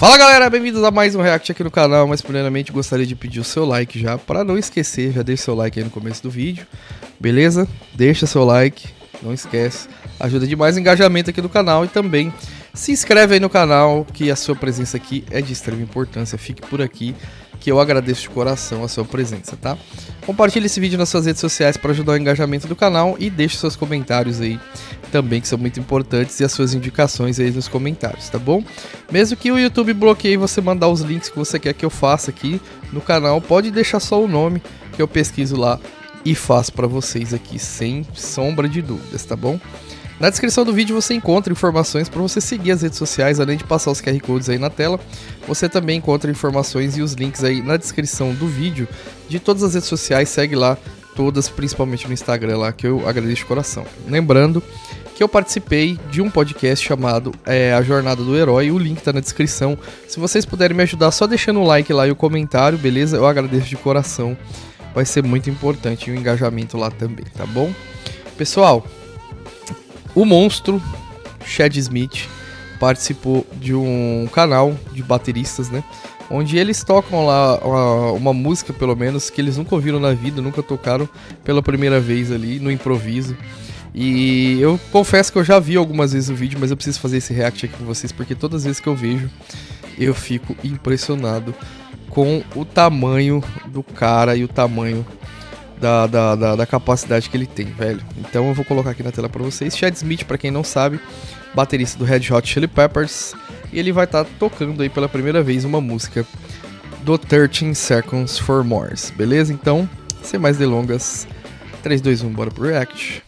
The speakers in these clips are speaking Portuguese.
Fala galera, bem-vindos a mais um React aqui no canal, mas primeiramente gostaria de pedir o seu like já, para não esquecer, já deixa seu like aí no começo do vídeo, beleza? Deixa seu like, não esquece, ajuda demais o engajamento aqui no canal e também se inscreve aí no canal, que a sua presença aqui é de extrema importância, fique por aqui, que eu agradeço de coração a sua presença, tá? Compartilhe esse vídeo nas suas redes sociais para ajudar o engajamento do canal e deixe seus comentários aí também, que são muito importantes, e as suas indicações aí nos comentários, tá bom? Mesmo que o YouTube bloqueie você mandar os links que você quer que eu faça aqui no canal, pode deixar só o nome que eu pesquiso lá e faço para vocês aqui sem sombra de dúvidas, tá bom? Na descrição do vídeo você encontra informações para você seguir as redes sociais, além de passar os QR Codes aí na tela. Você também encontra informações e os links aí na descrição do vídeo de todas as redes sociais, segue lá todas, principalmente no Instagram lá, que eu agradeço de coração. Lembrando que eu participei de um podcast chamado A Jornada do Herói, o link tá na descrição. Se vocês puderem me ajudar só deixando o like lá e o comentário, beleza? Eu agradeço de coração, vai ser muito importante o engajamento lá também, tá bom? Pessoal, o monstro Chad Smith participou de um canal de bateristas, né? Onde eles tocam lá uma música, pelo menos, que eles nunca ouviram na vida, nunca tocaram pela primeira vez ali, no improviso. E eu confesso que eu já vi algumas vezes o vídeo, mas eu preciso fazer esse react aqui com vocês, porque todas as vezes que eu vejo, eu fico impressionado com o tamanho do cara e o tamanho da capacidade que ele tem, velho. Então eu vou colocar aqui na tela pra vocês. Chad Smith, pra quem não sabe, baterista do Red Hot Chili Peppers, e ele vai estar tocando aí pela primeira vez uma música do 13 Seconds for Mars, beleza? Então, sem mais delongas, 3, 2, 1, bora pro React.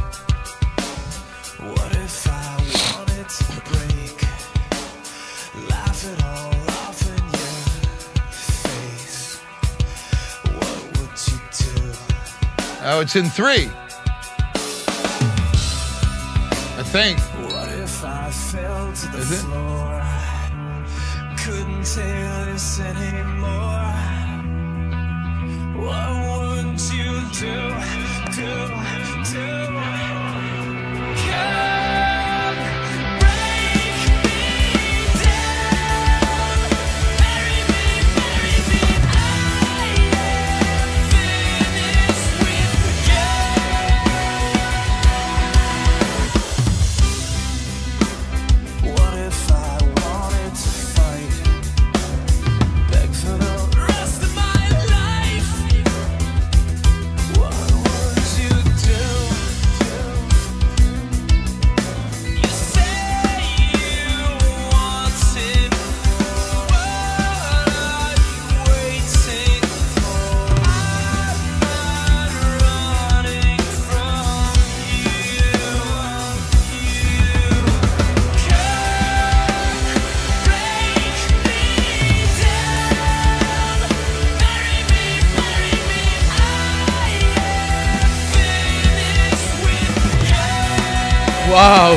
Oh, it's in 3. I think. What if I fell to the Is it? floor? Couldn't take this anymore. What would you do? Come break me down, bury me. I am finished with you. What if I wanted to fight, beg for the rest of my life? What would you do? You say you want it. What are you waiting for? I'm not running from you. Uau!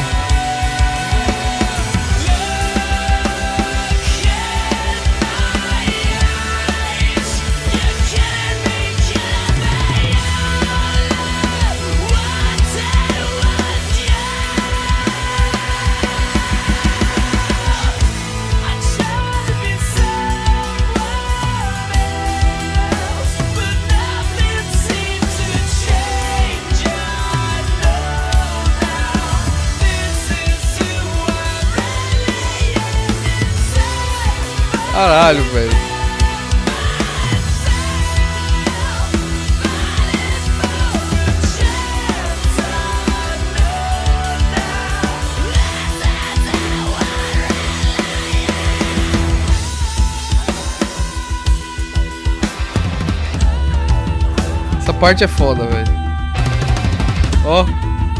Caralho, velho. Essa parte é foda, velho. Ó.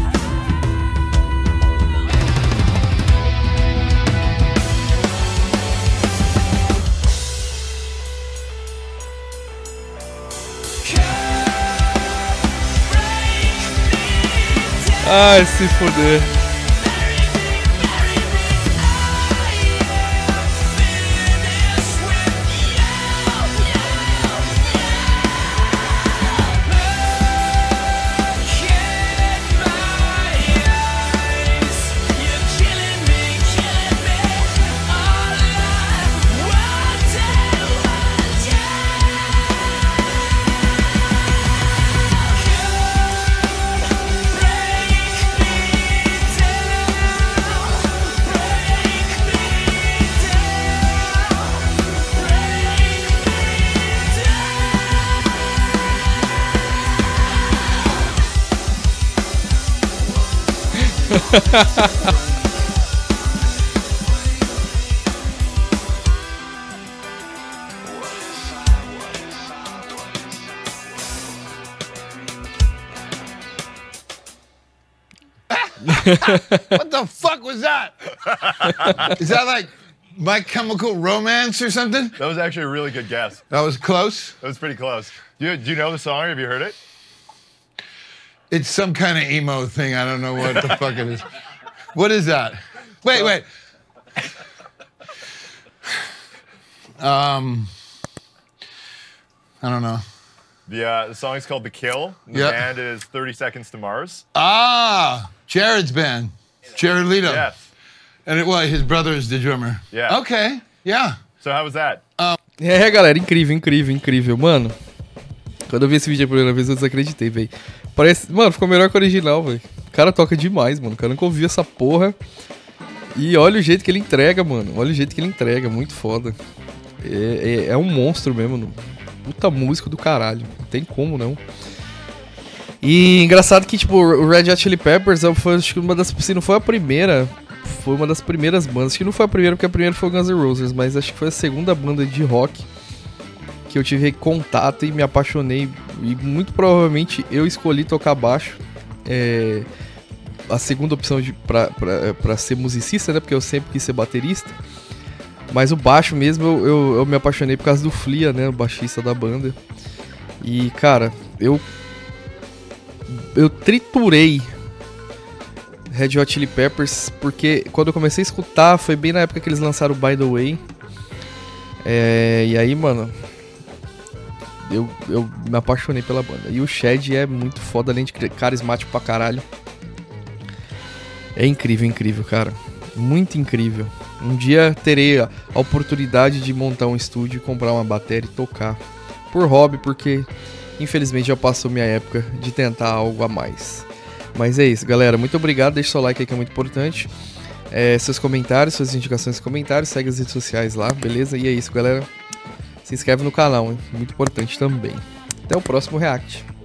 Ai, se fuder. What the fuck was that? Is that like My Chemical Romance or something? That was actually a really good guess. That was close. That was pretty close. Do you know the song? Have you heard it? It's some kind of emo thing. I don't know what the fuck it is. What is that? Wait. I don't know. The song is called The Kill. The Yep. band is 30 Seconds to Mars. Ah, Jared's band. Jared Leto. Yes. And his brother is the drummer. Yeah. Okay, yeah. So how was that? É, galera, incrível. Mano, quando eu vi esse vídeo a primeira vez, eu desacreditei, velho. Parece... Mano, ficou melhor que o original, velho. O cara toca demais, mano. O cara nunca ouviu essa porra. E olha o jeito que ele entrega, mano. Olha o jeito que ele entrega. Muito foda. É um monstro mesmo. Puta músico do caralho. Não tem como, não. E engraçado que, tipo, o Red Hot Chili Peppers foi, acho que uma das... Se não foi a primeira... Foi uma das primeiras bandas. Acho que não foi a primeira, porque a primeira foi o Guns N' Roses. Mas acho que foi a segunda banda de rock que eu tive contato e me apaixonei. E muito provavelmente eu escolhi tocar baixo. A segunda opção pra ser musicista, né? Porque eu sempre quis ser baterista. Mas o baixo mesmo eu me apaixonei por causa do Flea, né? O baixista da banda. E, cara, eu triturei Red Hot Chili Peppers, porque quando eu comecei a escutar, foi bem na época que eles lançaram o By The Way. E aí, mano, eu me apaixonei pela banda. E o Chad é muito foda, além de carismático pra caralho. É incrível, cara. Muito incrível. Um dia terei a oportunidade de montar um estúdio, comprar uma bateria e tocar. Por hobby, porque infelizmente já passou minha época de tentar algo a mais. Mas é isso, galera. Muito obrigado. Deixa seu like aí que é muito importante. Seus comentários, suas indicações e comentários. Segue as redes sociais lá, beleza? E é isso, galera. Se inscreve no canal, hein? Muito importante também. Até o próximo React.